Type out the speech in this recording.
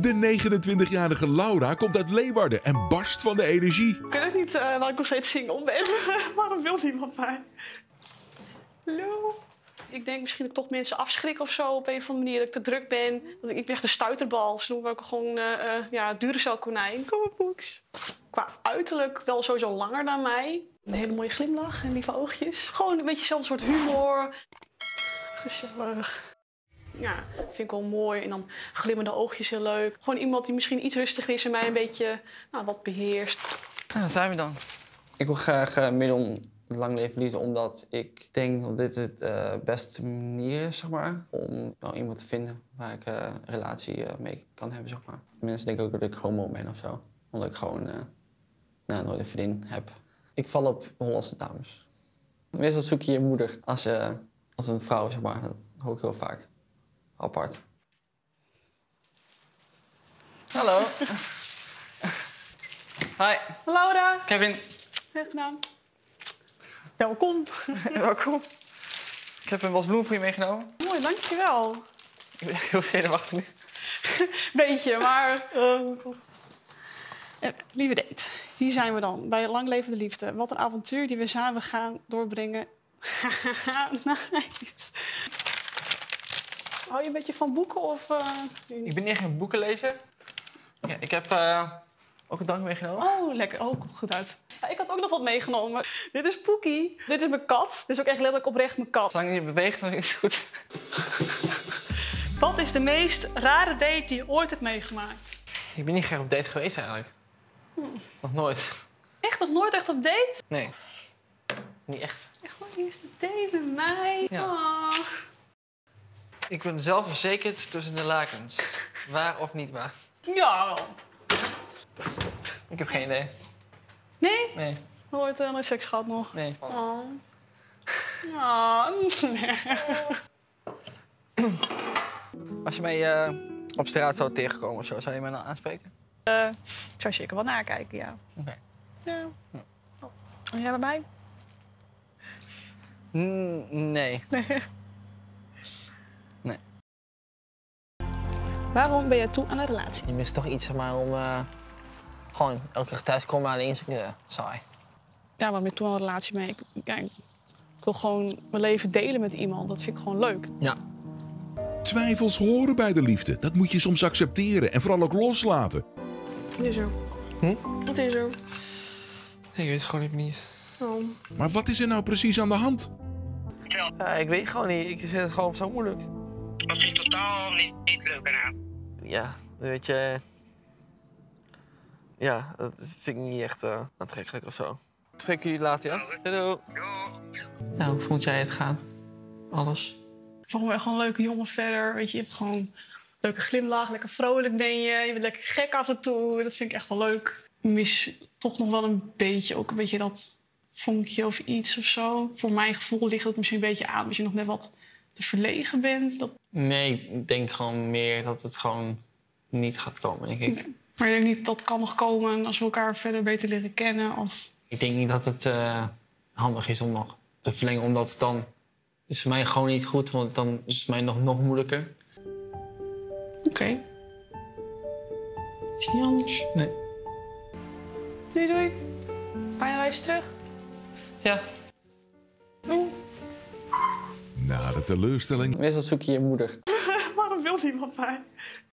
De 29-jarige Laura komt uit Leeuwarden en barst van de energie. Ik weet ook niet dat ik nog steeds single ben. Waarom wil niemand mij? Hallo? Ik denk misschien dat ik toch mensen afschrik of zo op een of andere manier. Dat ik te druk ben. Ik ben echt een stuiterbal. Ze noemen me ook gewoon Duracell-konijn. Kom op, Poeks. Qua uiterlijk wel sowieso langer dan mij. Een hele mooie glimlach en lieve oogjes. Gewoon een beetje hetzelfde soort humor. Gezellig. Ja, vind ik wel mooi. En dan glimmende oogjes heel leuk. Gewoon iemand die misschien iets rustiger is en mij een beetje wat beheerst. Daar zijn we dan. Ik wil graag lang leven liefde, omdat ik denk dat dit het beste manier is, zeg maar, om iemand te vinden waar ik een relatie mee kan hebben, zeg maar. Mensen denken ook dat ik homo ben of zo, omdat ik gewoon nooit een vriendin heb. Ik val op Hollandse dames. Meestal zoek je je moeder als een vrouw, zeg maar. Dat hoor ik heel vaak. Apart. Hallo. Hi. Laura. Kevin. Goed gedaan. Welkom. Welkom. Ik heb een was bloem voor je meegenomen. Mooi, dankjewel. Ik ben heel zenuwachtig nu. Beetje, maar... Oh god. Lieve date, hier zijn we dan, bij Lang Levende Liefde. Wat een avontuur die we samen gaan doorbrengen. Nice. Hou je een beetje van boeken of... Ik ben niet echt een boekenlezer. Ja, ik heb ook een drank meegenomen. Oh, lekker. Oh, komt goed uit. Ja, ik had ook nog wat meegenomen. Dit is Poekie. Dit is mijn kat. Dit is ook echt letterlijk oprecht mijn kat. Zolang je niet beweegt, dan is het goed. Wat is de meest rare date die je ooit hebt meegemaakt? Ik ben niet graag op date geweest eigenlijk. Nog nooit. Echt nog nooit echt op date? Nee. Niet echt. Echt gewoon eerste date met mij? Ja. Oh. Ik ben zelfverzekerd tussen de lakens. Waar of niet waar? Ja. Ik heb geen idee. Nee? Nee. Nooit seks gehad nog? Nee. Oh. Oh, nee. Als je mij op straat zou tegenkomen of zo, zou je mij dan aanspreken? Ik zou zeker wel nakijken, ja. Oké. Ja. Oh. En jij bij mij? Nee. Nee. Waarom ben jij toe aan een relatie? Je mist toch iets, zeg maar, om gewoon elke keer thuis komen aan de Instagram. Saai. Ja, waarom ben je toe aan een relatie mee? Ik wil gewoon mijn leven delen met iemand. Dat vind ik gewoon leuk. Ja. Twijfels horen bij de liefde. Dat moet je soms accepteren en vooral ook loslaten. Wat is er? Wat is er? Ik weet het gewoon even niet. Oh. Maar wat is er nou precies aan de hand? Ik weet gewoon niet. Ik vind het gewoon zo moeilijk. Dat vind ik totaal niet leuk aan. Ja, weet je... Ja, dat vind ik niet echt aantrekkelijk of zo. Spreek jullie later, ja? Hallo. Nou, hoe vond jij het gaan? Alles? Volgens mij gewoon een leuke jongen verder. Weet je hebt gewoon een leuke glimlach. Lekker vrolijk ben je. Je bent lekker gek af en toe. Dat vind ik echt wel leuk. Ik mis toch nog wel een beetje, ook een beetje dat vonkje of iets of zo. Voor mijn gevoel ligt het misschien een beetje aan. Dat je nog net wat te verlegen bent. Dat... Nee, ik denk gewoon meer dat het gewoon niet gaat komen, denk ik. Maar ik denk niet dat kan nog komen als we elkaar verder beter leren kennen. Of... Ik denk niet dat het handig is om nog te verlengen, omdat het dan is voor mij gewoon niet goed, want dan is het mij nog moeilijker. Oké. Is niet anders. Nee. Doei, doei. Fijne reis terug. Ja. Doei. Na de teleurstelling Meestal zoek je je moeder. Waarom wil niemand mij?